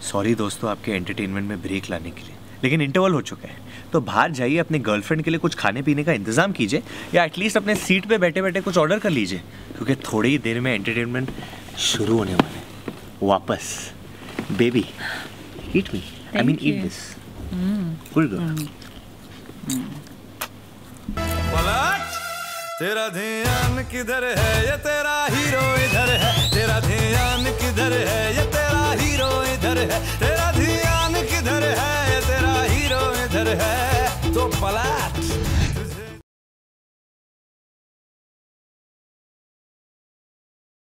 Sorry दोस्तों आपके entertainment में ब्रेक लाने के लिए, लेकिन इंटरवल हो चुका है, तो बाहर जाइए, अपने गर्लफ्रेंड के लिए कुछ खाने पीने का इंतजाम कीजिए, या एटलीस्ट अपने सीट पे बैठे बैठे कुछ ऑर्डर कर लीजिए, क्योंकि थोड़ी ही देर में एंटरटेनमेंट शुरू होने वाला है वापस। Baby eat me, I mean eat this. Good girl. तेरा ध्यान किधर है, ये तेरा हीरो इधर है। तेरा ध्यान किधर है, ये तेरा हीरो इधर है। तेरा ध्यान किधर है, ये तेरा हीरो इधर है। तो पलट